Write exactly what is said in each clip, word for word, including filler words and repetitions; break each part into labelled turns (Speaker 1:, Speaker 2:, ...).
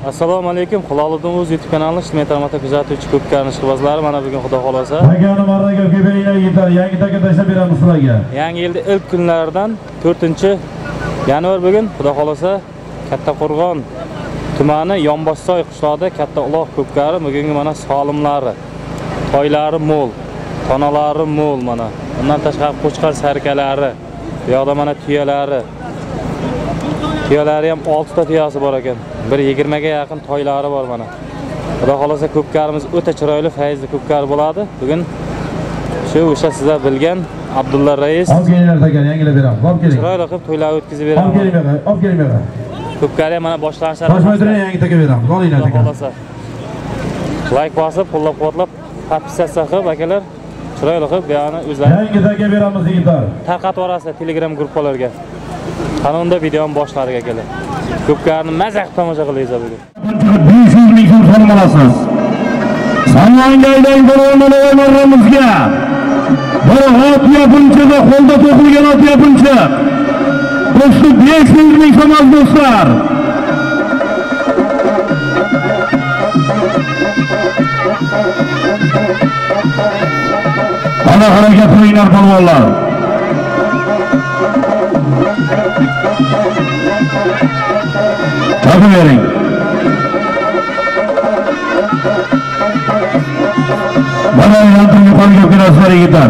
Speaker 1: Assalomu alaykum. Hiloliddin o'z YouTube kanalini ijtimoiy tarmoqda kuzatuvchi ko'pkari ishqibozlari mana bugun xudo xolosa.
Speaker 2: Agani marraga kelinglar yigitlar, yangi taka tashlab beramiz sizlarga.
Speaker 1: Yangi yilda ilk kunlardan to'rtinchi yanvar bugun xudo xolosa Kattaqo'rg'on tumani Yonboshsoy qishlog'ida katta uloq ko'pkari bugungi mana solimlari, toylari mo'l, tonalari mo'l mana. Bundan tashqari qo'chqar sarkalari, bu yoqda mana tuyalari. Tuyalari ham olti ta tuyasi bor ekan. bir yigirma ga yaqin toylari bor mana. Xudo xolosa ko'pkarimiz o'ta chiroyli, fayzli ko'pkar bo'ladi. Bugun shu o'sha sizlar bilgan Abdulla Rais.
Speaker 2: Olib kelinglar takan, yangilab beramiz. Olib keling.
Speaker 1: Chiroyli qilib to'ylar o'tkazib beramiz.
Speaker 2: Olib kelinglar, olib kelinglar.
Speaker 1: Ko'pkari mana boshlanishi.
Speaker 2: Toshmay turing, yangi taka beramiz. Olinglar takan.
Speaker 1: Like bosib, qo'llab-quvvatlab, podpisatsiya qilib akalar, chiroyli qilib bu yerni o'zlari
Speaker 2: yangi taka beramiz yigitlar.
Speaker 1: Tarqatib yuborasizlar Telegram gruppalarga. Qanunda videoni boshlariga keladi. Ko'pkarni mazaq tomosha qilaysiz bugun.
Speaker 2: besh yuz ming so'm so'm olasiz. Samangaydagi o'yinlarimizga bir ot yapinchiga qo'lda to'qilgan ot yapinchi. Do'sti besh yuz ming so'm do'stlar. Ana harakat qilinglar polvonlar. Tabii verin. Bana yantırı yukarıya biraz sonra gider.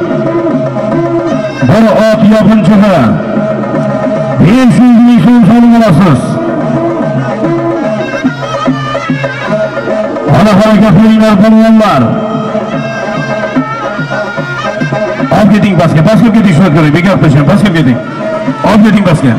Speaker 2: Bir ot yapınçıda beş yüz bin so'm so'm olasız. Bana harakat veringlar polvonlar. Olib keting pastga, pastga keting shuni ko'ring, bekor qilishim, pastga keting. Olib keting pastga.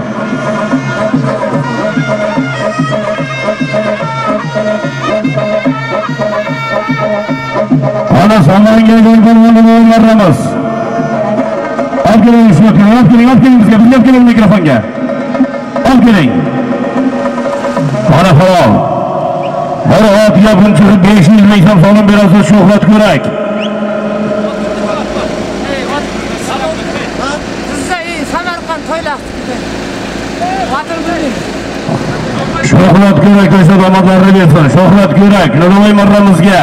Speaker 2: Ana Samangaydagi o'yinlarimiz. Olib keling shuni ko'ring, olib keling, olib keling bizga, bizga keling mikrofonga. Olib keling. Ana halol. Bir ot yapinchiga besh yuz ming so'm so'm berasiz, shuhrat ko'rak. Shohrat ko'rak o'sha damadlarni bersin. Shohrat ko'rak Navoiy marramizga.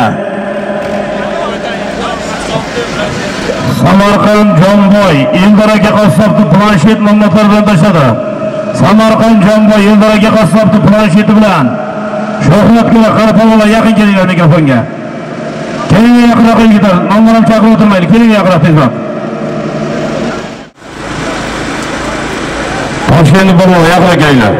Speaker 2: Samarqand Jonboy Eldor aka qassobni planshet nomlari bilan tashladi. Samarqand Jonboy Eldor aka qassobni plansheti bilan. Shohrat ko'rak qarapollar yaqin kelinglar mikrofonga. Keling yaqinroq yigitlar. Nomlarim chaqirib o'tirmaydi. Keling yaqinroq tezroq. Toshkentni polvon yaqinroq kelinglar.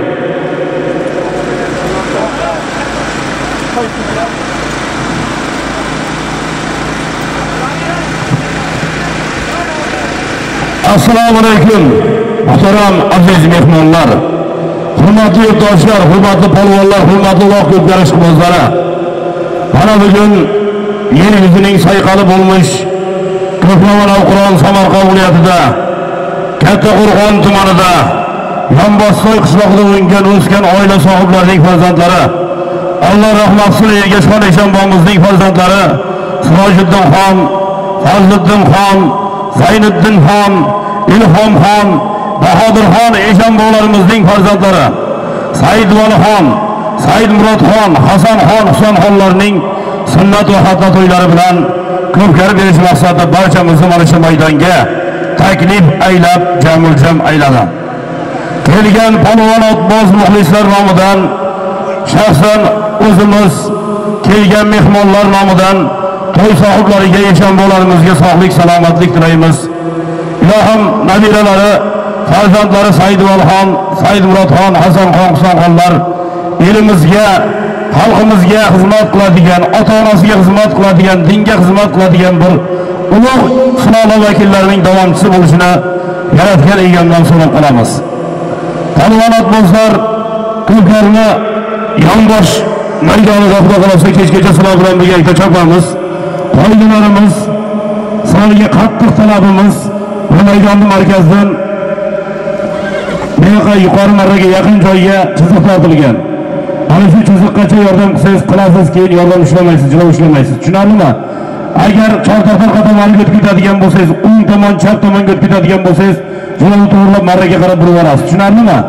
Speaker 2: Assalomu alaykum. Muhtaram aziz mehmonlar, hurmatli yurtdoshlar, hurmatli polvonlar, hurmatli uloq ko'pkari ishqibozlari. Mana bugun yer yuzining sayqali bo'lmish Ko'knovar Oqron Samarqand viloyatida Kattaqo'rg'on tumanida Yonboshsoy qishlog'ida o'ngan o'sgan oila sohiblarining farzandlari, Alloh rahmatiga ergashgan Eshonbomizning farzandlari Sirojiddin xon, Fazliddin xon, Zayniddin xon, Ilhom xon, Bahodir xon Eshonbolarimizning farzandlari Saidvali xon, Saidmurod xon, Hasan xon, Husan xonlarning sunnat va xatna to'ylari bilan ko'pkari berish maqsadida barchamizni mana shu maydonga taklif aylab, jamul-jam ayladi. Kelgan polvon otboz muxlislar nomidan, shaxsan o'zimiz kelgan mehmonlar nomidan to'y sohiblariga, Eshonbolarimizga sog'lik, salomatlik tilaymiz. Ilohim nabiralari, farzandlari Saidvalxon, Saidmurodxon, Hasanxon, Husanxonlar elimizga, xalqimizga xizmat qiladigan, ota-onasiga xizmat qiladigan, dinga xizmat qiladigan bir ulug' sulola vakillarining davomchisi bo'lishini yaratgan egamdan so'rab qolamiz. Polvon otbozlar ko'pkarni Yonbosh maydonida xudo xolosa kechgacha sizlar bilan birga chopamiz. Qoidalarimiz, sizlarga qattiq talabimiz bu maydonni markazdan buyoqqa yuqori marraga yaqin joyga chiziq tortilgan. Ana shu chiziqgacha yordam qilsangiz qilasiz, keyin yordam ushlamaysiz, jilov ushlamaysiz. Tushunarlimi? Agar Chortoqqa tomoniga o'tib ketadigan bo'lsangiz, o'ng tomon, chap tomonga o'tib ketadigan bo'lsangiz, jilov to'g'rilab marraga qarab burib olasiz. Tushunarlimi?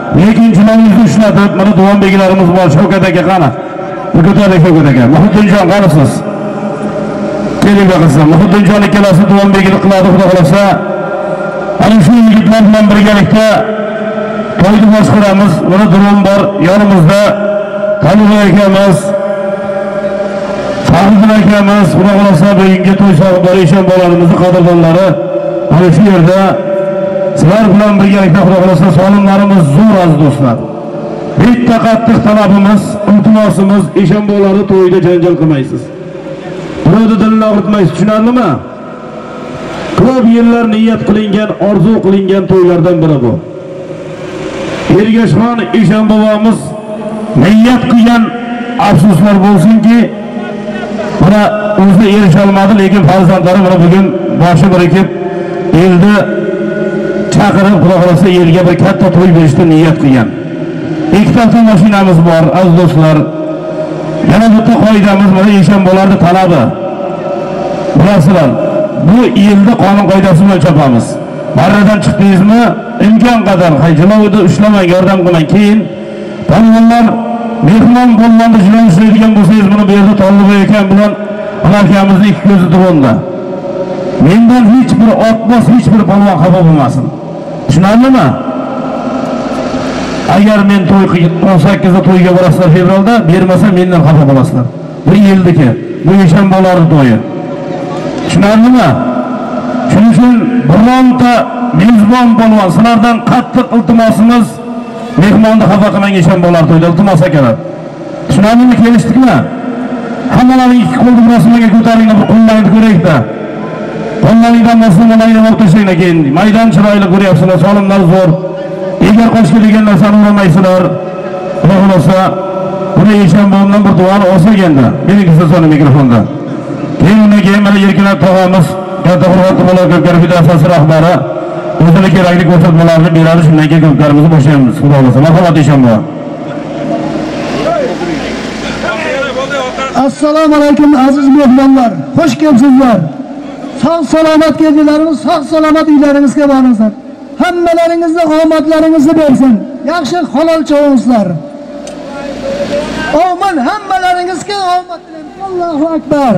Speaker 2: Lekin jinoyatni ushlatib, mana Duvanbeklarimiz bor, Shavkat aka qani? Bu ko'tardik Shavkat aka. Muhiddinjon qarasiz. Keling baqilsa, Muhiddinjon ikkalasi Duvanbekni qiladi, xudo xolasa. Ana shu yigitlar bilan birgalikda to'yni boshqaramiz. Mana dron bor yonimizda. Qalin akamiz, Fahriddin akamiz, xudo xolasa bugungi to'y sohiblari, ishon bolalarimizni qadrdonlari mana shu yerda sizlar bilan birgalikda xudo xolasa solimlarimiz zo'r aziz do'stlar. Bitta qattiq talabimiz, iltimosimiz, ishon bolalari to'yda janjal qilmaysiz. Birovni dilini og'ritmaysiz, tushunarlimi? Ko'p yillar niyat qilingan, orzu qilingan to'ylardan biri bu. Ergashxon ishon bobomiz niyat qilgan, afsuslar bo'lsinki, buna o'zi erisha olmadi, lekin farzandlari mana bugun boshi birikib, elda chaqirib, xudo xolasa yerga bir katta to'y berishni niyat qilgan. Ikkita avtomashinamiz bor, aziz do'stlar. Yana bitta qoidamiz mana ishon bo'lardi talabi. Bilasizlar, bu yilda qonun qoidasi bilan chopamiz. Barradan chiqdingizmi, imkon qadar jilovni ushlamang, yordam qiling. Keyin palvonlar mehmon bo'lganda jilov ushlaydigan bo'lsangiz, buni bu yerda Tolibay ekan bilan akamizning ikki ko'zi dronda. Mendan hech bir otbos, hech bir palvon xafa bo'lmasin. Tushunarlimi? Agar men to'y o'n sakkizda to'yga borasizlar fevralda, bermasa mendan xafa bo'lasizlar. Bu yildiki, bu ishon bo'lardi to'yi. Tushunarlimi? Shuning uchun bironta mezbon bo'lgan sizlardan qattiq iltimosimiz, mehmonni xafa qilmang, ishon bo'lar to'yda iltimos akalar. Tushunarlimi? Kelishdikmi? Hammalaring ikki qo'lni rasmga ko'taringlar, bir qo'llaringni ko'raylik-da. Qo'llaringdan mas'ullarni olib tashlanglar keyin. Maydon chiroyli ko'ryapsizlar, solimlar zo'r. Egar qo'shga degan narsani uramaysizlar. Xudo xolasa, buni ishon bo'lgan bir duoni olsaganda, meningizda soni mikrofonda. Keyin undan keyin mana Erkinlar tog'amiz, katta hurmatli Bolalar Federatsiyasi rahbari o'ziga kerakli ko'rsatmalarni beradi, shundan keyin ko'plarimizni boshlaymiz. Xudo xolasa, marhamat ishon bo'lar.
Speaker 3: Assalomu alaykum aziz mehmonlar. Xush kelibsizlar. Sog' salomat keldilaringiz, sog' salomat uylaringizga boringizlar. Hammalaringizga omadlaringizni bersin. Yaxshi halol cho'g'ingizlar. Amin, hammalaringizga omad tilayman. Allohu akbar.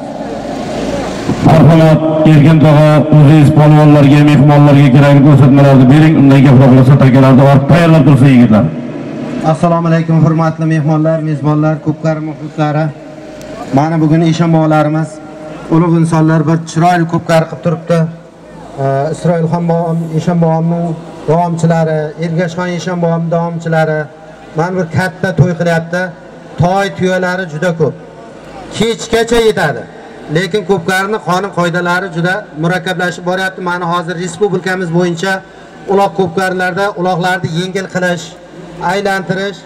Speaker 2: Marhamat, Erkin tog'a o'zingiz polvonlarga, mehmonlarga kerakli ko'rsatmalarni bering, undan keyin xulqlasa takalarni ortib tayyorlab tursin yigitlar.
Speaker 4: Assalomu alaykum hurmatli mehmonlar, mezbonlar, ko'pkari muxlislari. Mana bugun ishon bog'larimiz, ulug' insonlar bir chiroyli ko'pkari qilib turibdi. Isroilxon bog'im, ishon bog'imning davomchilari, Ergashxon ishon bog'imning davomchilari mana bir katta to'y qilyapti. Toy tuyalari juda ko'p. Kechgacha yetadi. Lekin ko'pkarining qonun qoidalari juda murakkablashib boryapti. Mana hozir respublikamiz bo'yicha uloq ko'pkarilarda uloqlarni yengil qilish, aylantirish,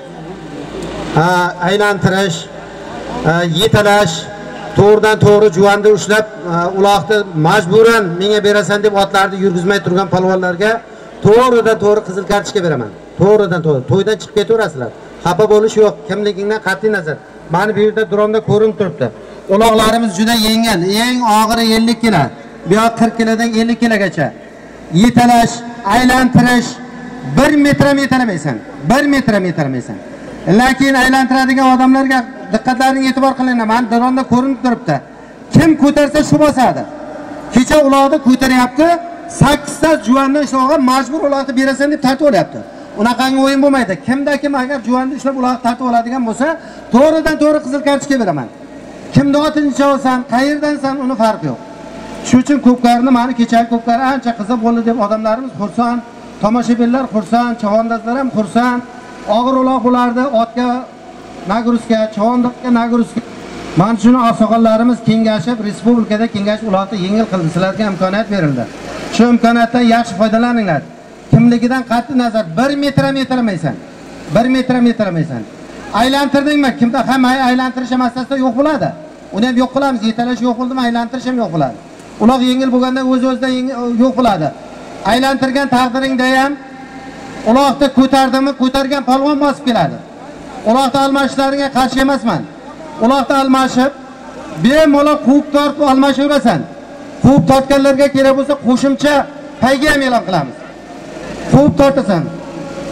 Speaker 4: aylantirish, yetalash, to'g'ridan to'g'ri juvanda ushlab, uloqni majburan menga berasan deb otlarni yurgizmay turgan palvonlarga to'g'ridan to'g'ri qizil kartochka beraman. To'g'ridan to'g'ri. To'ydan chiqib ketaverasizlar. Xafa bo'lish yo'q, kimligingdan qat'iy nazar. Mana bu yerda dronda ko'rinib turibdi. Uloqlarimiz juda yengil, eng og'iri ellik kilo, bu yoq qirq kilodan ellik kilogacha. Yetalash, aylantirish, bir metr metalamaysan, bir metr metalamaysan. Lekin aylantiradigan odamlarga diqqatlaringizni e'tibor qilinglar. Mana dronda ko'rinib turibdi. Kim ko'tarsa shu bosadi. Kecha uloqni ko'taryapti, sakkizta juvonni ishloqqa majbur uloqni berasan deb tartib olyapti. Unaqangi o'yin bo'lmaydi. Kimda kim agar juvonni ishlab uloqni tartib oladigan bo'lsa, to'g'ridan to'g'ri qizil kartochka beraman. Kimda otini cholsan, qayerdansan, uni farqi yo'q. Shuning uchun ko'pkarni mana kechagi ko'pkar ancha qiziq bo'ldi deb odamlarimiz xursand, tomoshabinlar xursand, chavandozlar ham xursand. Og'ir uloq bo'lardi, otga nagruzka, chavandozga nagruzka. Mana shuni oqsoqollarimiz kengashib, respublikada kengash uloqni yengil qildi. Sizlarga imkoniyat berildi. Shu imkoniyatdan yaxshi foydalaninglar. Kimligidan qat'iy nazar bir metr metalamaysan. bir metr metalamaysan. Aylantirdingmi? Kimda ham aylantirish masalasida yo'q bo'ladi. Uni ham yo'q qilamiz. Yetalash yo'q bo'ldimi, aylantirish ham yo'q bo'ladi. Uloq yengil bo'lganda o'z-o'zidan yo'q bo'ladi. Aylantirgan taqdiringda ham uloqni ko'tardimi, ko'targan palvon bosib keladi. Uloqni almashishlaringga qarshi emasman. Uloqni almashib, bemalol quvib tortib almashaverasan. Quvib tortganlarga kerak bo'lsa qo'shimcha payga ham e'lon qilamiz. Quvib tortasan.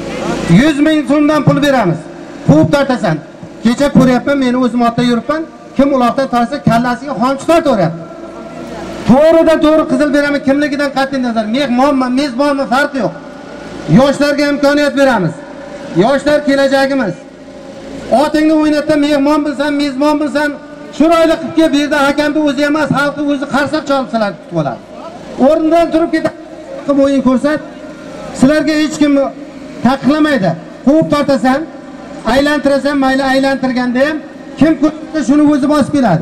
Speaker 4: yuz ming so'mdan pul beramiz. Quvib tortasan. Kecha ko'ryapman, meni o'zim otda yuribman. Kim uloqdan tortsa kallasiga xomchi tortaveryapti. To'g'ridan to'g'ri qizil beraman, kimligidan qat'iy nazar. Mehmonman, mezbonman farqi yo'q. Yoshlarga imkoniyat beramiz. Yoshlar kelajagimiz. Otingni o'ynatda mehmon bilsan, mezbon bilsan, chiroyli qilib kelib bu yerda hakamni o'zi emas, xalqni o'zi qarsak chalibsalar tutib oladi. O'rnidan turib ketib qilib o'yin ko'rsat. Sizlarga hech kim taqiqlamaydi. Quvib tortasan, aylantirasan, mayli aylantirganda ham kim ko'rsa shuni o'zi bosib keladi.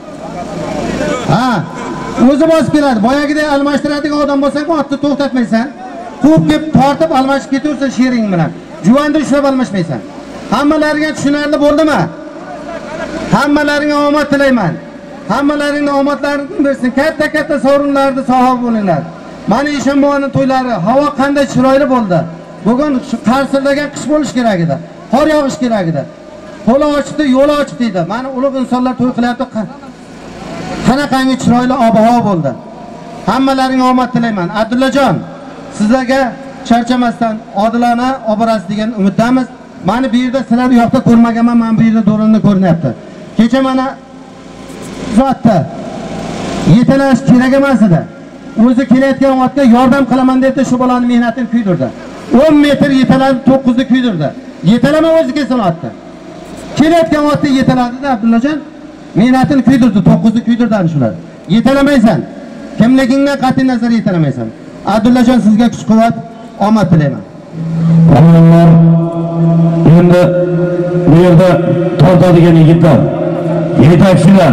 Speaker 4: Ha, o'zi bosib keladi. Boyagidek almashtiradigan odam bo'lsa, otni to'xtatmaysan. Quvib kelib tortib almashib ketaversan shering bilan. Juvanda ushlab almashmaysan. Hammalariga tushunarli bo'ldimi? Hammalaringga omad tilayman. Hammalaringga omadlarini bersin. Katta-katta sovrinlarni sohibi bo'linglar. Mana Eshonboyning to'ylari havo qanday chiroyli bo'ldi. Bugun qarsildagan qish bo'lish kerak edi. Qor yog'ish kerak edi. Qo'li ochdi, yo'l ochdi edi. Mana ulug' insonlar to'y qilyapti. Qanaqangi chiroyli ob-havo bo'ldi. Hammalaringga omad tilayman. Abdullajon, sizlarga charchamasdan odilona oborasiz degan umiddamiz. Mana bu yerda sizlar yoqda ko'rmaganman, men bu yerda do'rinni ko'rinyapti. Kecha mana zotda yetalash kerak emas edi. O'zi kelayotgan vaqtda yordam qilaman deb shu bolaning mehnatini kuydirdi. o'n metr yetaladi, to'qqiz ni kuydirdi. Yetalama o'zi kelsin otda. Kelayotgan vaqtda yetaladi-da Abdullajon, mehnatini kuydirdi, to'qqiz ni kuydirdi ana shular. Yetalamaysan. Kimligingdan qat'iy nazar yetalamaysan. Abdullajon, sizga kuch-quvvat, omad tilayman.
Speaker 2: Omonlar, endi bu yerda tortadigan yigitlar, yetakchilar,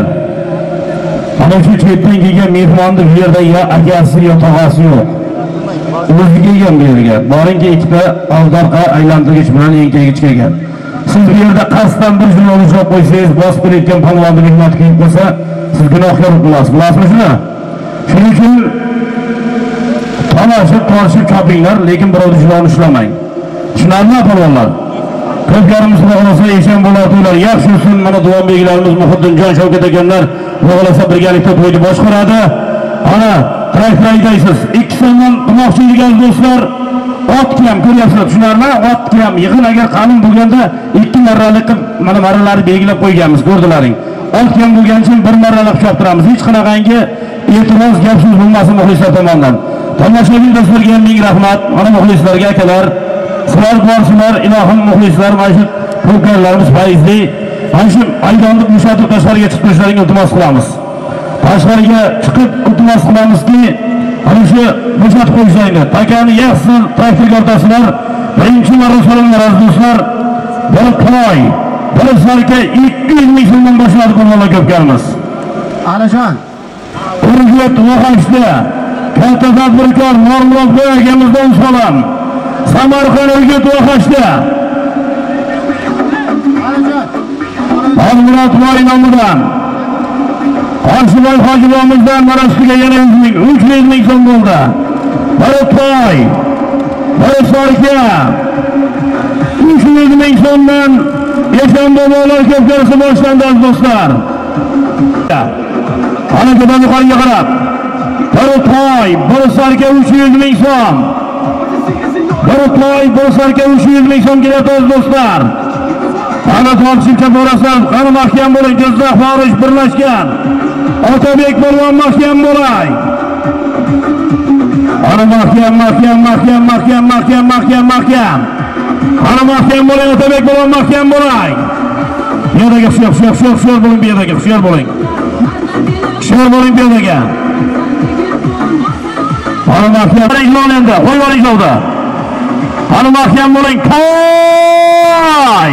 Speaker 2: ana shu chetdan kelgan mehmonni bu yerda ya akasi yo tog'asi yo'q. O'zi kelgan bu yerga. Boringki ikkita avdarqa aylantirgich bilan yengkagich kelgan. Siz bu yerda qasddan bir jumla olib qo'ysangiz, bosib kelayotgan palvonni mehnat qilib qo'ysa, siz gunohkor bo'lasiz. Bilasizmi shuni? Shuning uchun talashib, tortishib chopinglar, lekin birovni jiloni ushlamang. Tushunarli palvonlar? Ko'plarimiz bo'lsa eshon bo'ladilar. Yaxshi olsun, mana duombeklarimiz Muhiddinjon Shavkat akamlar bo'lsa birgalikda to'yni boshqaradi. Ana, traktoraysiz. Ikki sondan qilmoqchilik do'stlar. Ot ham ko'ryapsizlar, tushunarli? Ot ham yig'in agar qalin bo'lganda ikki marrali qilib mana marralarni belgilab qo'yganmiz, ko'rdilaring. Ot ham bo'lgan uchun bir marrali qilib choptiramiz. Hech qanaqangi e'tiroz gap so'z bo'lmasin muxlislar tomonidan. Tomoshabin do'stlarga ming rahmat. Mana muxlislarga akalar, sizlar borsizlar, ilohim muxlislar, mana shu ko'pkarlarimiz faizli. Mana shu aydonni bo'shatib tashqariga chiqib tushlaringni iltimos qilamiz. Tashqariga chiqib iltimos qilamizki, ana shu bo'shatib qo'yishinglar. Takani yaxshi traktorga o'rtasizlar. Birinchi marra salomlar aziz do'stlar. Bir to'y, bir sarka ikki yuz ming so'mdan boshladi bo'lganlar ko'pkarimiz.
Speaker 4: Alijon,
Speaker 2: Urg'ut Vohashda katta tadbirkor Normurodboy akamizdan salom. Samarqand Urg'ut Vohashda Normurodboy nomidan Qo'shiboy hojibomizdan marasiga yana yuz ming, uch yuz ming so'm bo'ldi. Bir to'y, bir sarka uch yuz ming so'mdan Eshonbobolar ko'pkarisi boshlandi aziz do'stlar. Ana kedan yuqoriga qarab. Bir to'y, bir sarka uch yuz ming so'm. Bir to'y, bir sarka uch yuz ming so'm kelyapti do'stlar. Ana tortishimcha borasizlar, qani mahkam bo'ling, Jizzax Forish birlashgan. Otabek polvon mahkam bo'lay. Ana mahkam, mahkam, mahkam, mahkam, mahkam, mahkam, mahkam. Ana mahkam bo'ling, Otabek polvon mahkam bo'lay. Bu yerga hushyor, hushyor, hushyor bo'ling, bu yerga hushyor bo'ling. Hushyor bo'ling bu yerga. Ana mahkam ijlon endi, qo'yib ijlonda. Ana mahkam bo'ling, to'y.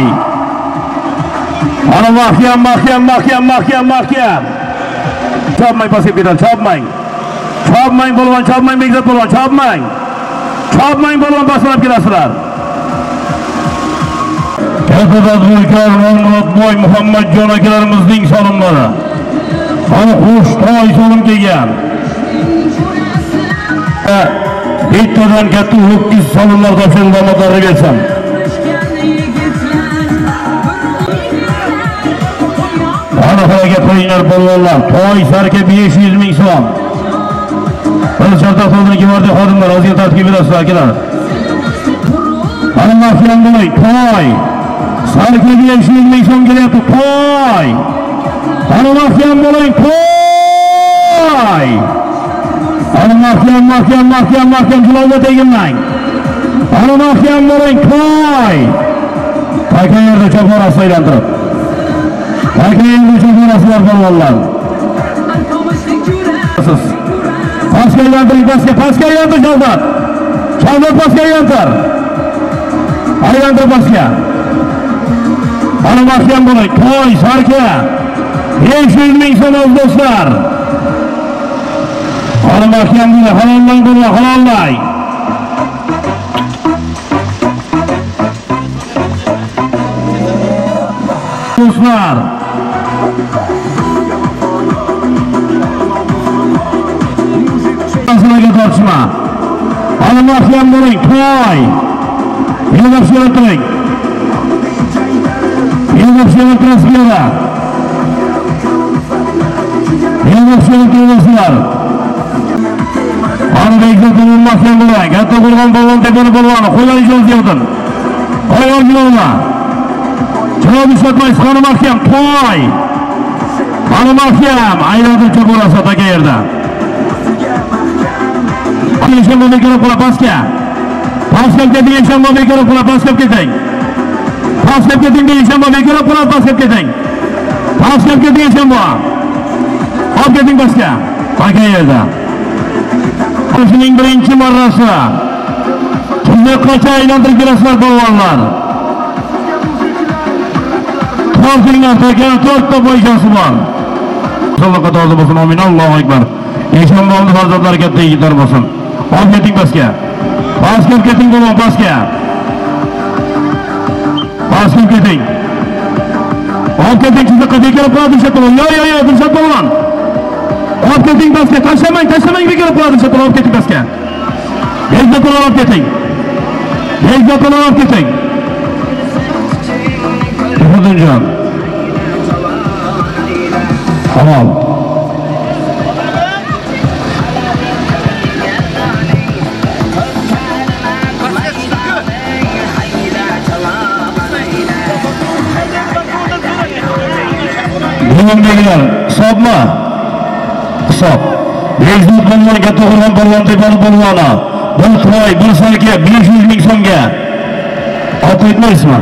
Speaker 2: Ana mahkam, mahkam, mahkam, mahkam, mahkam. Chopmang pasib ketadi, chopmang. Chopmang polvon, chopmang Bekzod polvon, chopmang. Chopmang polvon, boshlab kelasizlar. Katta tadbirkor Normurodboy Muhammadjon akalarimizning salomlari. Ana xush to'y salom kelgan. Bittadan katta ho'kiz salomlar topshirib omadlarni bersam. Ana harakat qo'yinglar polvonlar. To'y sarka besh yuz ming so'm. Bir chartoq to'ldirib yubordi xodimlar, ozgina tartib berasizlar akalar. Ana mahkam bo'ling. To'y. Sarkaga yetishlik ming so'm kelyapti. To'y. Ana mahkam bo'ling. To'y. Ana mahkam, mahkam, mahkam, mahkam jilovga teginmang. Ana mahkam bo'ling. To'y. Takayerda cho'qorasi aylantirib. Takayerda cho'qorasilar bo'lganlar. Pastga aylantiring, pastga, pastga aylantir Shavdat. Shavdat pastga aylantir. Aylantir pastga. Ana mahkam bo'ling. To'y, sarka. besh yuz ming so'm do'stlar. Ana mahkam bo'ling, halollang bo'lma, halollang. Do'stlar. Asliga tortishma. Ana mahkam bo'ling. To'y. Yilib shirin Yilib shirin transfera. Yilib shirin transferlar. Ana bekzatning mahkam bo'ling. Katta bo'lgan bo'lgan tepani bo'lgan. Qo'ylar ijozat yo'qdir. Qo'ylar yo'qma. Javob ishlatmaysiz. Ana mahkam. To'y. Ana mahkam. Aylantirib cho'qorasi taka yerda. Yeshanbo bekor qo'la pastga. Pastga keting Yeshanbo bekor qo'la pastga keting. Pastga keting Yeshanbo bekor qo'la pastga keting. Pastga keting Yeshanbo. Olib keting pastga. Taka yerda. O'shining birinchi marrasi. Kimga qancha aylantirib berasizlar bo'lganlar. Tortinglar taka to'rtta poychasi bor. Alloh taolo bo'lsin. Amin. Allohu akbar. Yeshanboning farzandlari katta yigitlar bo'lsin. Olib keting pastga. Pastga keting bo'lgan pastga. Pastga keting. Olib keting chiziqqa bekor qo'yadi shatolon. Yo yo yo shatolon. Olib keting pastga. Tashlamang, tashlamang bekor qo'yadi shatolon. Olib keting pastga. Bekor olib keting. Bekor olib keting. Xudonjon. Halol. Bundagilar hisobmi? Hisob. Bezlik bo'lgan katta qo'rg'on bo'lgan tepani bo'lgani. Bir to'y, bir sarka besh yuz ming so'mga. Olib ketmaysizmi?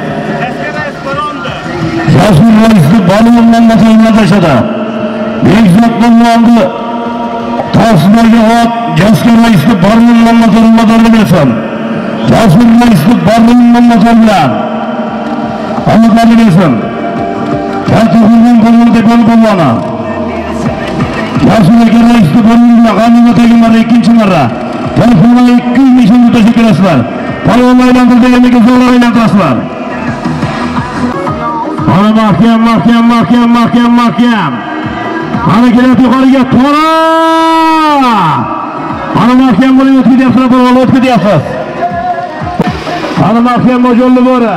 Speaker 2: Jasur raisni balondan masallar tashadi. Bezlik bo'lgandi. Tasmaga ot, Jasur raisni balondan masallar bersin. Jasur raisni balondan masallar. Allohga bersin. Katıg'ın bo'lgan deb bo'lgani. Yashularga raisni bo'lganlar g'anima teginlar ikkinchi marra. Telefonga ikki yuz ming so'm tashkil qilasizlar. Palvonlar aylantirganlarga zo'r aylantirasizlar. Ana mahkam, mahkam, mahkam, mahkam, mahkam. Ana kelyapti yuqoriga to'ra. Ana mahkam bo'lib o'tkidyapsizlar, palvonlar o'tkidyapsiz. Ana mahkam mo'jolli bo'ra.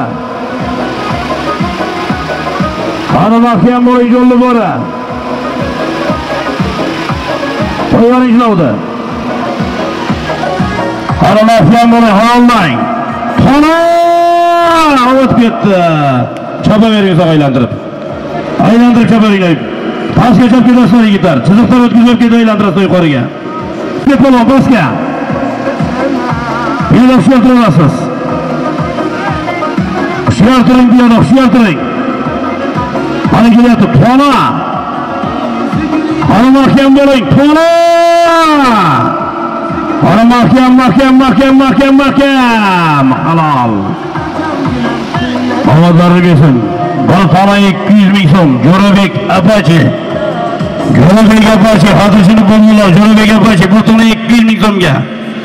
Speaker 2: Ana mahkam bo'ling yo'lli bora. Qo'ygan ijlovdi. Ana mahkam bo'ling, halollang. Xona! O'tib ketdi. Chapa bering uzoq aylantirib. Aylantirib chapa bering. Pastga chap ketasizlar yigitlar. Chiziqdan o'tkazib ketib aylantirasiz yuqoriga. Ket bo'lgan pastga. Yana hushyortirasiz. Hushyortiring deyadi, hushyortiring. Ana kelyapti, to'na. Ana mahkam bo'ling, to'na. Ana mahkam, mahkam, mahkam, mahkam, mahkam. Halol. Omadlarni bersin. Bir to'na ikki yuz ming so'm. Jo'rabek Apache. Jo'rabek Apache xotirjini bo'lganlar. Jo'rabek Apache bir to'na ikki yuz ming so'mga.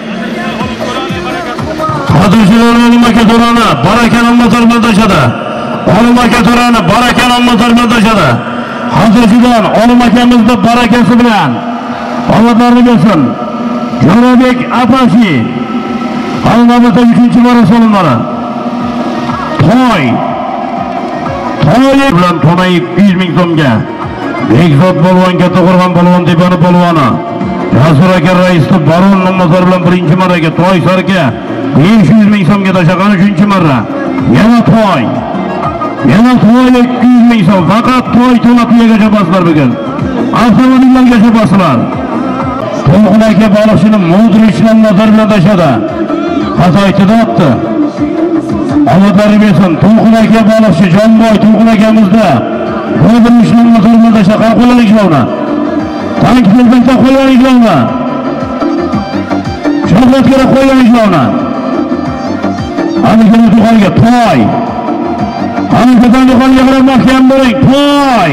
Speaker 2: Xotirjini makadorani barakani motordan tashadi. Olim aka to'rani barakani motordan tashadi. Xotirjidan olim akamizni barakasi bilan Allohlarni bersin. Jo'rabek Apache. Almabata uchinchi marra solinmadi. To'y. To'y bilan to'na ikki yuz ming so'mga. Bekzod polvon, katta qo'rg'on polvon, tepani polvoni. Jasur aka raisni baron nomzodi bilan birinchi marraga to'y sarka besh yuz ming so'mga tashagan uchinchi marra. Yana to'y. Yana to'y ikki yuz ming so'm. Faqat to'y to'lapiyaga baslar bugun. Avtomobillarga baslar. To'lqin aka baliqchini Modrichdan nazar bilan tashadi. Xato aytdi. Omadlari bersin. To'lqin aka baliqchi Jonboy To'lqin akamizda. Modrichdan nazar bilan tashadi. Qo'llanib ishlaydi. Tank bo'lganda qo'llanib ishlaydi. Shohlat kerak qo'ygan ishlarni. Amikani To'qonga to'y. Amikani To'qonga qarab mahkam bo'ling, to'y.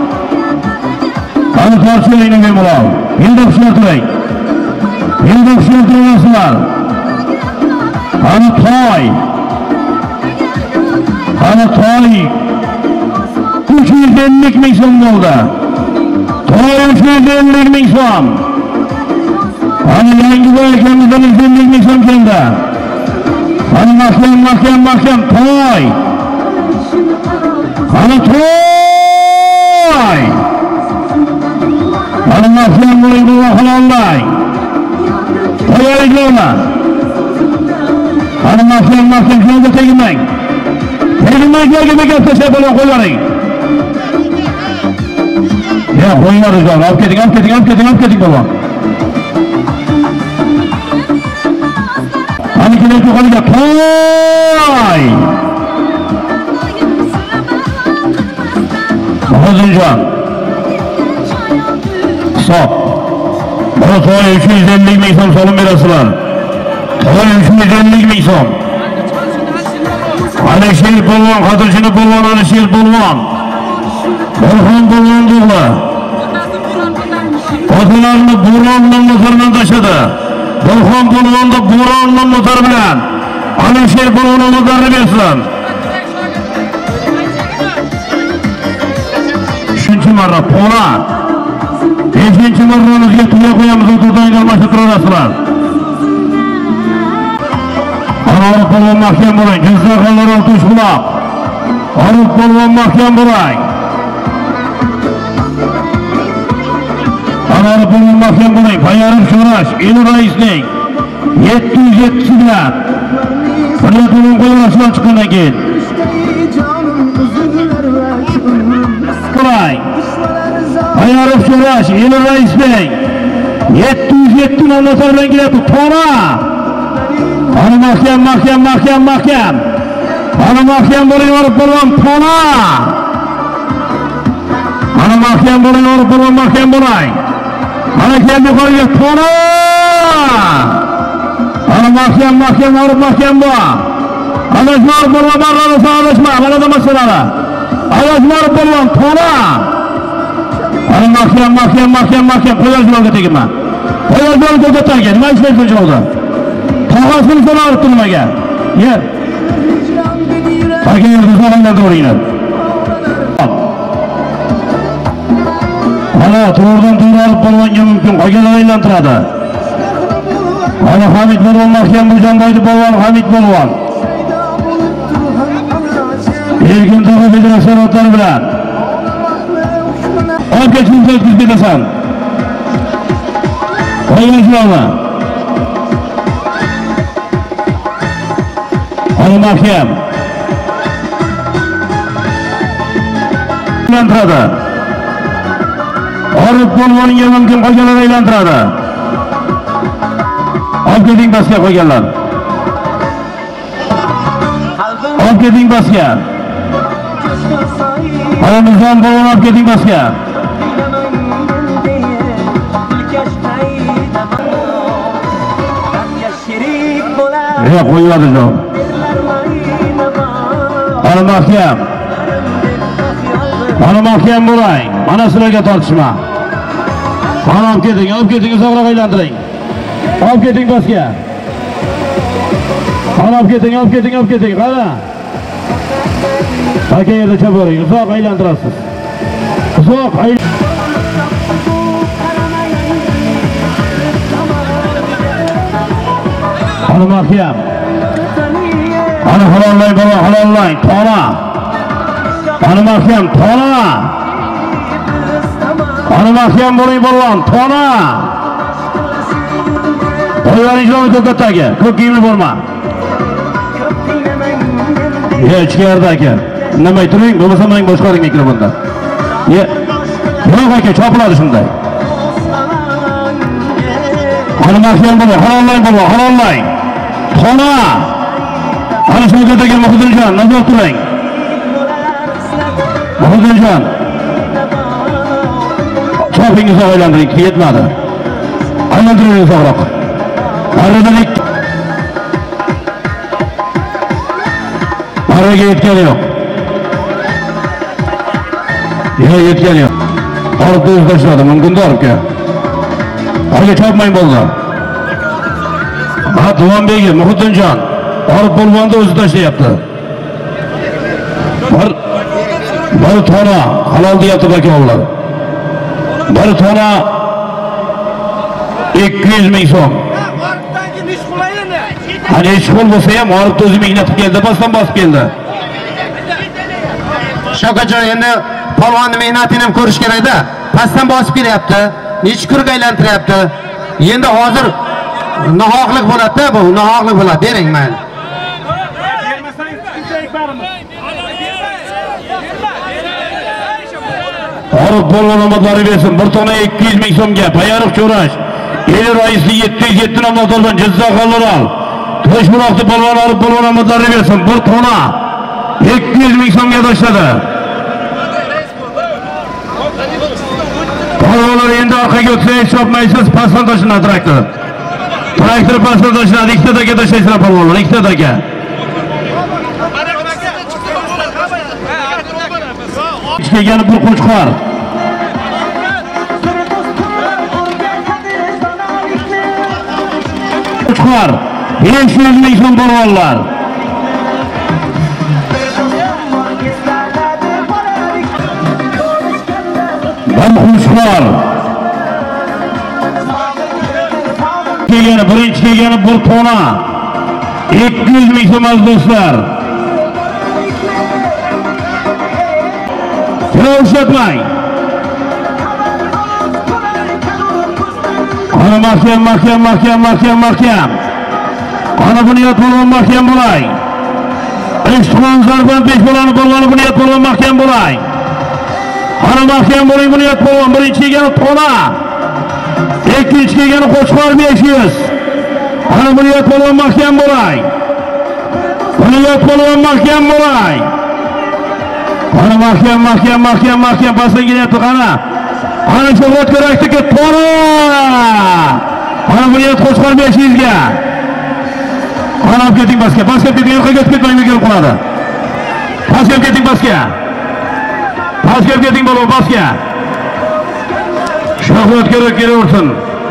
Speaker 2: Ani qarshilangni bemalol. Endi xushyortiring. Endi xushyortirasizlar. Ani to'y. Ani to'y. uch yuz ellik ming so'm bo'ldi. To'y uch yuz ellik ming so'm. Hani yangi boy ekamizdan uch yuz ellik ming so'm keldi. Hani mahkam, mahkam, mahkam, to'y. Hani to'y. Hani mahkam bo'ling, bu halollang. To'yliklarni. Hani mahkam, mahkam, shunga tegmang. Tegmanglarga bekor tashlab bo'lib qo'ying. Ya qo'yinglar o'zlar, olib keting, olib keting, olib keting, olib keting bo'lib. Hani kini To'qonga to'y. Hozirjon. Hisob. Bu to'y uch yuz ellik ming so'm so'lim berasizlar. To'y uch yuz ellik ming so'm. Alisher Polvon, Xotinchini Polvon, Alisher Polvon. Burxon Polvon o'g'li. Xotinlarni bo'rondan nazardan tashadi. Burxon Polvonda bo'rondan motor bilan Alisher Polvonning motorini bersin. uchinchi marra Pola. beshinchi marramizga tuya qo'yamiz, o'tirdan almashib turasizlar. Arif Polvon mahkam bo'ling, Jizzaxlar oltish quloq. Arif Polvon mahkam bo'ling. Arif Polvon mahkam bo'ling. Payarim Sho'rash, El raisning yetti yuz yetti bilan Qo'yatning qo'yarasidan chiqqandan keyin Qo'y. Payarim Sho'rash, El raisning yetti yuz yetti nomlar bilan keladi. To'ra. Ana mahkam, mahkam, mahkam, mahkam. Ana mahkam bo'ling, Arif Polvon, To'ra. Ana mahkam bo'ling, Arif Polvon, mahkam bo'ling. Ana keldi qo'yga To'ra. Ana mahkam, mahkam, Arif mahkam bo'l. Ana Arif Polvon barlarni sağlashma, mana da masalalar. Arif Polvon, To'ra. Ana mahkam, mahkam, mahkam, mahkam, qo'yar joyga tegma. Qo'yar joyga ko'targan, nima ishlaysiz joyda? Tog'asini so'rab turmaga. Yer. Agar bizlardan to'g'ringlar. Ana to'g'ridan to'g'ri olib bo'lmanga mumkin, qolganlar aylantiradi. Ana Hamid Polvon mahkam Bo'jonboydi Polvon, Hamid Polvon. Erkin tog'i federatsiyalar bilan. Olga chunta o'tkazib berasan. Qo'yinglarmi? Ana mahkam. Aylantiradi. Arif Polvonga mumkin, qolganlar aylantiradi. Olib keting basga qo'yganlar. Olib keting basga. Ana Nizom Polvon olib keting basga. Ya qo'yiladi jo'q. Ana mahkam. Ana mahkam bo'ling. Mana sizlarga tortishma. Ana olib keting, olib keting, uzoqroq aylantiring. Olib keting basga. Ana olib keting, olib keting, olib keting. Qara. Aka yerda chaboring, uzoq aylantirasiz. Uzoq ayl. Ana mahkam. Ana halollang bola, halollang, To'ra. Ana mahkam, To'ra. Ana mahkam bo'ling bo'lgan, To'ra. Qo'yvaring joyga to'xtatga, ko'p kiyimli bo'lma. Ya ichkarida aka. Indamay turing, bo'lmasa men boshqaring mikrofonda. Ya. Yo'q aka, chopiladi shunday. Ana mahkam bo'ling, halollang bo'ling, halollang. Xona. Ana shu yerdagi Muhudiljon, nazar turing. Muhudiljon. Chopingizni aylantiring, yetmadi. Aylantiring uzoqroq. Aradan ikki. Araga yetgani yo'q. Ya yetgani yo'q. Olib o'z tashladi, mumkindir aka. Aka chopmang bo'ldi. Ha, Duvanbegi, Muhudiljon. Olib bo'lganda o'zi tashlayapti. Bir bir tona halol deyapti bakovlar. Bir tona ikki yuz ming so'm. Hani ish qo'l bo'lsa ham olib o'zi mehnatib keldi, bosdan bosib keldi.
Speaker 4: Shokajon, endi polvonni mehnatini ham ko'rish kerak-da. Pastdan bosib kelyapti, necha kurga aylantiryapti. Endi hozir nohaqlik bo'ladi-da, bu nohaqlik bo'ladi. Bering mayli.
Speaker 2: Orif polvon omadlari bersin. Bir tona ikki yuz ming so'mga Bayariq Cho'rash. El raisi yetti yuz yetti nomzodlardan Jizzaxonlar al. Toshbuloqda polvon Orif polvon omadlari bersin. Bir tona ikki yuz ming so'mga tashladi. Polvonlar endi orqaga o'tsangiz chopmaysiz, pastdan tashlanadi traktor. Traktor pastdan tashlanadi, ikkita daga tashlaysizlar polvonlar, ikkita daga. Kelgani bir qo'chqor. Qo'chqor besh yuz ming so'm polvonlar. Bir qo'chqor. Kelgani birinchi kelgani bir tona ikki yuz ming so'm do'stlar. Ushatmang. Ana mahkam, mahkam, mahkam, mahkam, mahkam. Ana Bunyod polvon mahkam bo'lay. Ishxon zarban besh bolani polvoni Bunyod polvon mahkam bo'lay. Ana mahkam bo'ling Bunyod polvon, birinchi kelgani tona. Ikkinchi kelgani qo'chqor besh yuz. Ana Bunyod polvon mahkam bo'lay. Bunyod polvon mahkam bo'lay. Ana mahkam, mahkam, mahkam, mahkam pastdan kelyapti qana. Ana Shuhrat Ko'rakdagi tona. Ana Bunyod qo'chqor besh yuz ga. Ana olib keting pastga, pastga keting, orqaga ketmang, kelib qoladi. Pastga keting pastga. Pastga keting bo'lib pastga. Shuhrat Ko'rak kelaversin.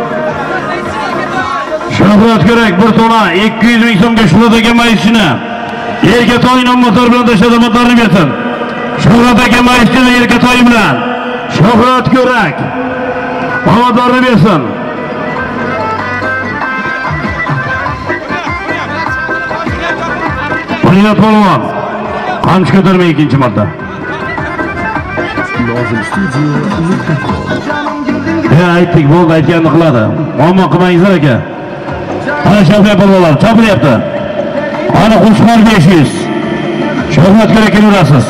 Speaker 2: Shuhrat Ko'rak bir tona ikki yuz ming so'mga Shuhrat aka mayishini. Yerga to'ynon motor bilan tashladi, motorni bersin. Shuhrat aka mayishini yerga to'y bilan. Shuhrat Ko'rak omadorni bersin. Bunyod polvon qamchi ko'tarmay ikkinchi marta. Ya aytdik, bo'ldi, aytganini qiladi. Muammo qilmangizlar aka. Ana Shavkat polvonlar chopilyapti. Ana qo'chqor besh yuz. Shuhrat Ko'rak kelaverasiz.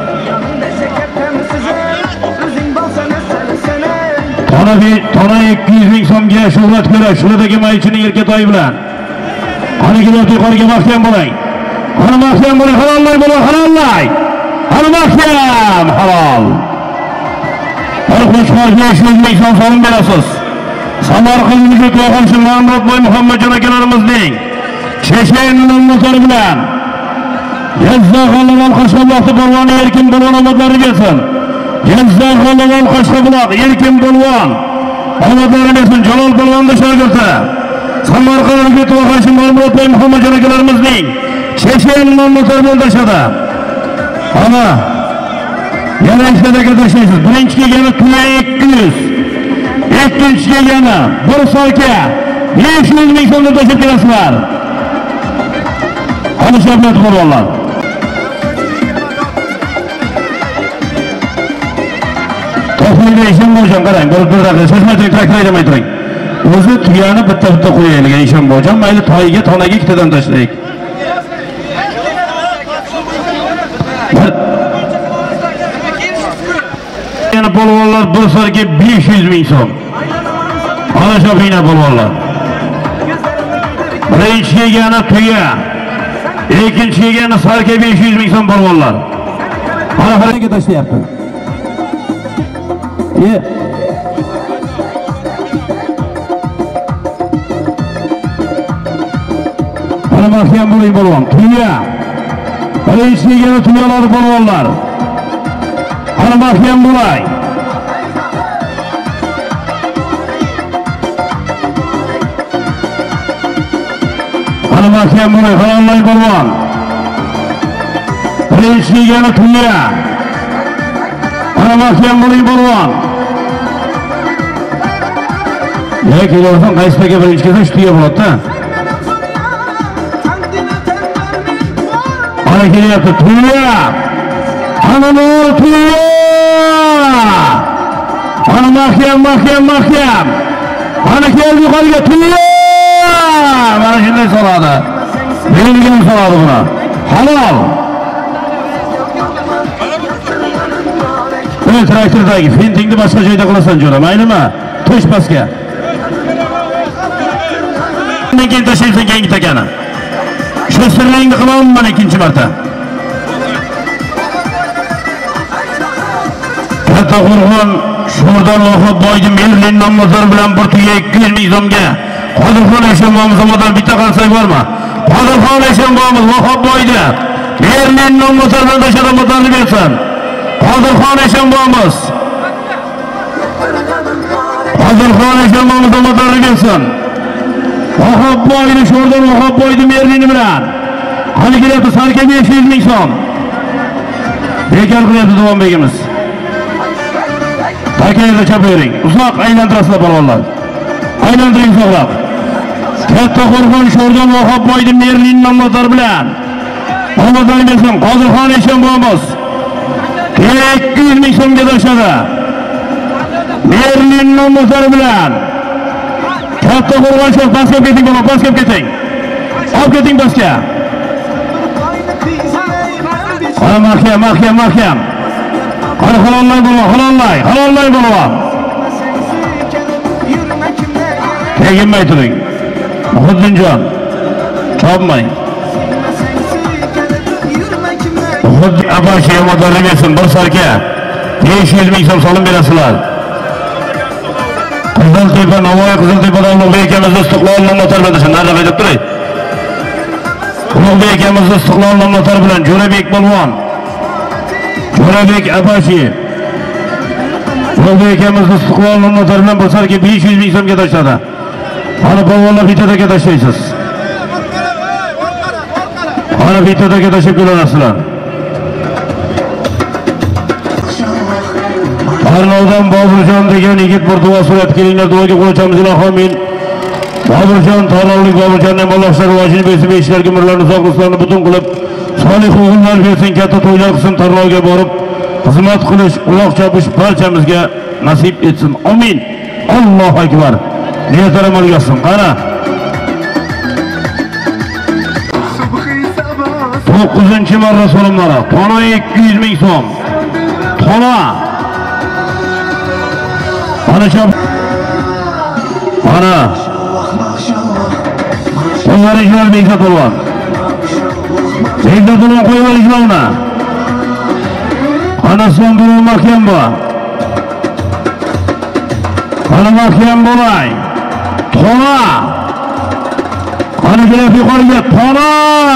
Speaker 2: Tona tona ikki yuz ming so'mga Shuhrat Ko'rak, Shuhratdagi maychini yerga to'y bilan. Ana kelib yuqoriga mahkam bo'ling. Ana mahkam bo'ling, halollay bo'ling, halollay. Ana mahkam, halol. Ana qo'chqor besh yuz ming so'm so'm berasiz. Samarqandlik qo'shni Muhammadboy Muhammadjon akalarimizning Chechenning motori bilan Jizzaxonlar Qashqabuloqda polvoni erkin polvon omadlari bersin. Jizzaxonlar Qashqabuloq erkin polvon omadlari bersin. Jalol polvonning shogirdi. Samarqandlik qo'shni Muhammadboy Muhammadjon akalarimizning Chechenning motori bilan tashadi. Ana yana ishlarga tashlaysiz. Birinchi kelgani ikki yuz. Ikkinchi kelgani bir so'ka besh yuz ming so'mga tashib kelasizlar. Ana Shavkat polvonlar. To'xtaydi ishim bo'jon, qarang, bir bir daqiqa shoshmay traktor demay turing. O'zi tuyani bitta-bitta qo'yaylik ishim bo'jon, mayli toyiga, tonaga ikkitadan tashlaylik. yegani polvonlar bir sarga besh yuz ming so'm. Ana shopinglar polvonlar. Birinchi yegani tuya. Ikkinchi yegani sarga besh yuz ming so'm polvonlar. Ana harakaga tashlayapti. Ye. Ana mahkam bo'ling polvon. Tuya. Birinchi yegani tuyalar polvonlar. Ana mahkam bo'lay. Ana mahkam bo'lay, halollang polvon. Birinchi yegani tuya. Ana mahkam bo'ling polvon. Ya kelorsan qaysi taka birinchi kelsa shu tuya bo'ladi-da. Ana kelyapti tuya. Ana nor tuya. Ana mahkam, mahkam, mahkam. Ana keldi yuqoriga tuya. Mana shunday soladi. Berilgan soladi buni. Halol. Ey traktordagi fentingni boshqa joyda qilasan jo'ra, maylimi? To'sh pastga. Undan keyin tashlaysan keyingi takani. Shu sirringni qilaman ikkinchi marta. Kattaqo'rg'on Sho'rdan Lo'xoboyning Merlin nomlari bilan bir tuya ikki yuz ming so'mga. Qodirxon Eshonboyimiz omadan bitta qansak bormi? Qodirxon Eshonboyimiz Lo'xoboyda Merlin nomlari bilan tashada motorni bersin. Qodirxon Eshonboyimiz. Qodirxon Eshonboyimiz motorni bersin. Lo'xoboyni Sho'rdan Lo'xoboyning Merlini bilan. Qani kelyapti sarka besh yuz ming so'm. Bekor qilyapti Davonbegimiz. Takayda chapayring. Uzoq aylantirasizlar polvonlar. Aylantiring uzoqroq. Kattaqo'rg'on Sho'rdan Lo'xoboyning Merlin nomlari bilan. Omadani bersin Qodirxon Eshonboyimiz. ikki yuz ming so'mga tashadi. Merlin nomlari bilan. Kattaqo'rg'on Sho'r pastga keting bola, pastga keting. Olib keting pastga. Ana mahkam, mahkam, mahkam. Qani halollang bo'lma, halollang, halollang bo'lma. Teginmay turing. Muhiddinjon. Chopmang. Xuddi abashi motorni bersin bir sarka. besh yuz ming so'm solim berasizlar. Qiziltepa, Navoiy Qiziltepadan Ulug'bek akamizni istiqlol nomlari bilan tashan narsa qaytib turay. Ulug'bek akamizni istiqlol nomlari bilan Jo'rabek polvon. Jo'rabek abashi. Ulug'bek akamizni istiqlol nomlari bilan bir sarka besh yuz ming so'mga tashladi. Ana polvonlar bitadaga tashlaysiz. Ana bitadaga tashlab kelasizlar. Tarnovdan Boburjon degan yigit bir duo so'rab kelinglar, duoga qo'yamiz ilohim. Boburjon, Tarnovlik Boburjonning Alloh sharvojini bersin, ishlarga umrlarni uzoq qilsin, butun qilib solih o'g'illar bersin, katta to'ylar qilsin, Tarnovga borib xizmat qilish, uloq chopish barchamizga nasib etsin. Amin. Allohu akbar. Niyatlar amalga oshsin. Qara. to'qqizinchi marra so'limlari. Tona ikki yuz ming so'm. Tona. Ana chop. Ana. Onları işler Bekzat olan. Bekzat olan koyular işlerine. Ana son durum mahkem bu. Ana mahkem bulay. Tona. Ana gelip yukarıya tona.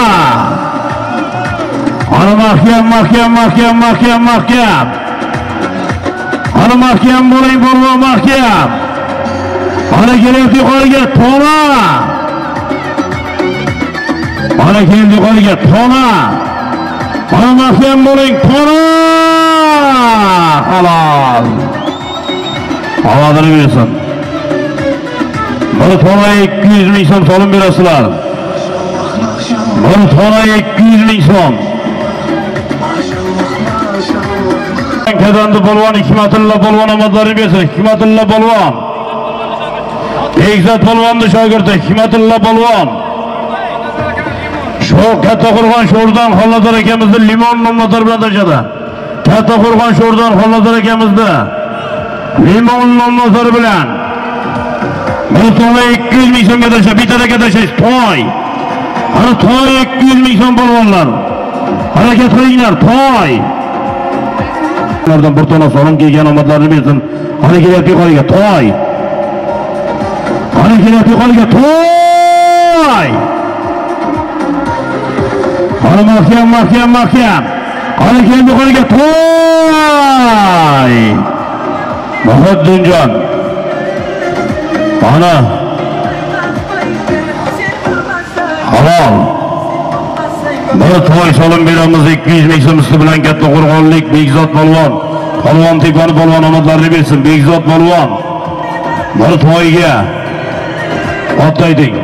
Speaker 2: Ana mahkem, mahkem, mahkem, mahkem, mahkem. Ana mahkem bulayım bulma mahkem. Ana gelip yukarıya tona. Ana gelip yukarıya tona. Ana mahkem bulayım tona. Halal. Havadını bilirsin. Bir tona ikki yuz ming so'm solim berasizlar. Bir tona ikki yuz ming so'm. Kazandı polvon Hikmatilla polvon omadlarini bersin. Hikmatilla polvon. Bekzat polvonni shogirdi Hikmatilla polvon. Shu Kattaqo'rg'on Sho'rdan Xollador akamizni limon nomlari bilan tashadi. Kattaqo'rg'on Sho'rdan Xolodar akamizni limon nomlozori bilan bir to'la ikki yuz ming so'mga tashlab, bittaga tashlaysiz. To'y. Ana to'y ikki yuz ming so'm polvonlar. Harakat qilinglar, to'y. Ulardan bir to'la so'lim kelgan omadlarini bersin. Qani kelyapti yuqoriga, to'y. Qani kelyapti yuqoriga, to'y. Qani mahkam, mahkam, mahkam. Qani kelyapti yuqoriga, to'y. Muhaddinjon. Ana. Halol. Bir to'y so'lim beramiz ikki yuz ming so'm usti bilan Kattaqo'rg'onlik Bekzod polvon. Polvon tepani polvon omadlarini bersin. Bekzod polvon. Bir to'yga otaydik.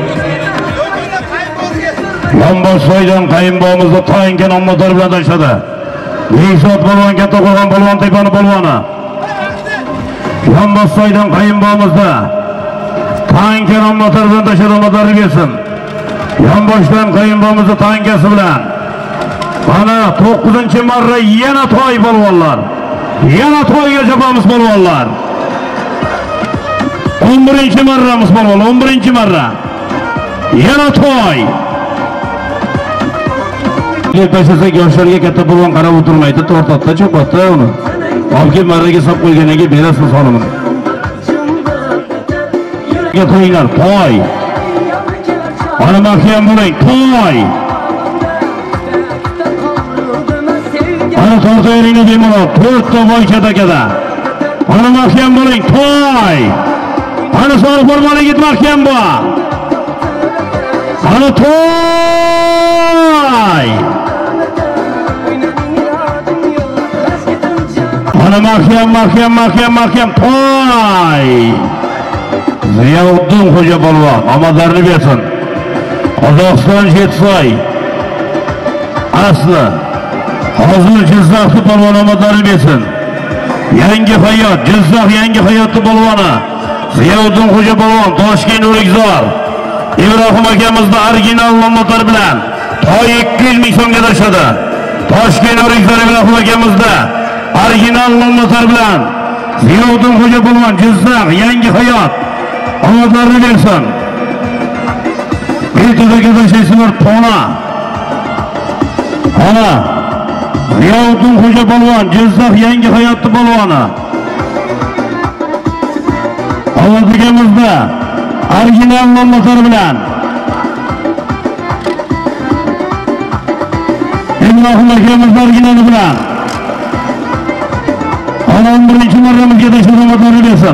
Speaker 2: Yonbosh soydan qayinbo'mizda tayingan omadlar bilan tashladi. Bekzod polvon Kattaqo'rg'on polvon tepani polvoni. Yonbosh soydan qayinbo'mizda tayingan omadlar bilan tashladi, omadlarini bersin. Yonboshdan qayinbo'mizda tankasi bilan. Mana to'qqizinchi marra yana to'y polvonlar. Yana to'yga chopamiz polvonlar. o'n birinchi marramiz polvon, o'n birinchi marra. Yana to'y. Deb tashlasak yoshlarga katta polvon qarab o'tirmaydi, tortatda cho'patda uni. Olib kelib marraga solib qo'ygandan keyin berasiz solimini. Qo'yinglar, to'y. Ana mahkam bo'ling, to'y. Ana tortayringni bemalol, to'rtta boy katakada. Ana mahkam bo'ling, to'y. Ana sog'liq bo'lmani yigit mahkam bo'l. Ana to'y. Ana mahkam, mahkam, mahkam, mahkam, to'y. Ziyovuddin Xo'ja polvon, omadlarini bersin. Qozog'iston Jetsoy. Asli. Hozir Jizzaxni polvon omadlarini bersin. Yangi hayot, Jizzax yangi hayotni polvoni. Ziyovuddin Xo'ja polvon, Toshkent O'rikzor. Ibrohim akamizni original nomlari bilan to'y ikki yuz ming so'mga tashladi. Toshkent O'rikzor Ibrohim akamizni original nomlari bilan Ziyovuddin Xo'ja polvon, Jizzax yangi hayot. Omadlarini bersin. Ertaga tashlaysizlar to'la. Ana Ziyovuddin Xo'ja polvon, Jizzax yangi hayotni polvoni. Avvaldagamizda original nomlari bilan Ibrohim akamiz originali bilan ana o'n birinchi marramizga tashlamoqlarini bersin.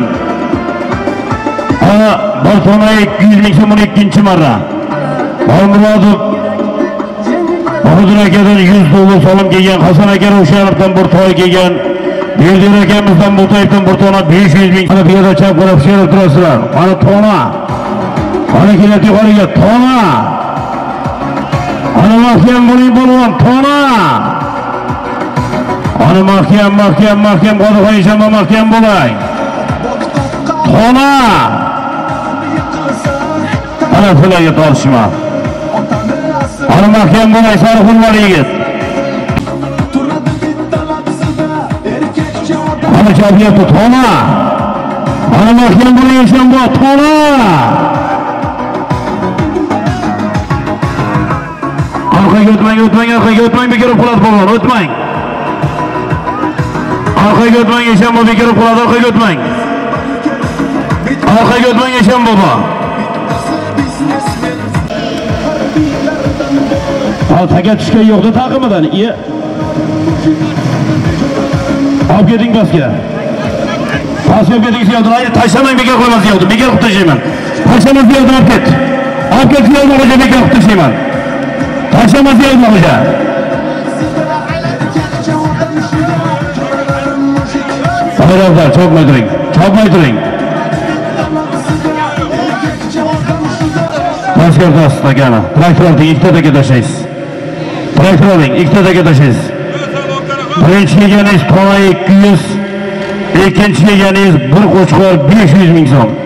Speaker 2: Ana bir to'la ikki yuz ming so'm ikkinchi marra. Almurodov Bahodir akadan yuz dollar solim kelgan, Hasan aka Ravshanovdan bir to'y kelgan, Berdir akamizdan Butayevdan bir to'la besh yuz ming. Ana piyoda chap qarab sherib turasizlar. Ana to'la. Ana keladi yuqoriga to'la. Ana mahkam bo'ling polvon, to'la. Ana mahkam, mahkam, mahkam qo'ying, shama mahkam bo'ling. To'la. Ana filaga tortishma. Ana mahkam bo'ling, sarxunlar yigit. Ana chapiyapti, to'la. Ana mahkam bo'ling, shamba, to'la. Orqaga o'tmang, o'tmang, orqaga o'tmang, bekirib qoladi polvon, o'tmang. Orqaga o'tmang, shamba bekirib qoladi, orqaga o'tmang. Orqaga o'tmang, shamba bobo. Al taga tushgan yo'qda taqimidan. Iye. Olib keting pastga. Pastga olib keting ziyodir. Hayır, tashlamang, bekor qo'ymas ziyodir. Bekor qilib tashlayman. Tashlama ziyodir, olib ket. Olib ket ziyodir, hoca bekor qilib tashlayman. Tashlama ziyodir, hoca. Hayır, chopmay turing. Chopmay turing. Tashkent ostagana. Traktorni ikkitaga tashlaysiz. Traktorning ikkitaga tashlaysiz. Birinchi yeganingiz to'la ikki yuz, ikkinchi yeganingiz bir qo'chqor besh yuz ming so'm.